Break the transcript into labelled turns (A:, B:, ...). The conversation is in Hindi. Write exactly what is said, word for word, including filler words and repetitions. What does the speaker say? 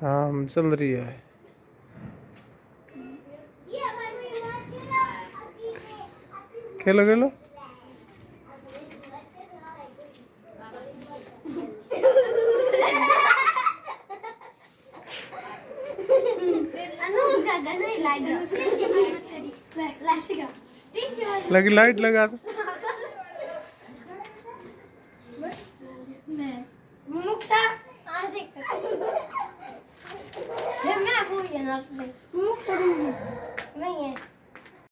A: हाँ चल रही है। खेलो खेलो। लगी लाइट लगा दो।
B: मैं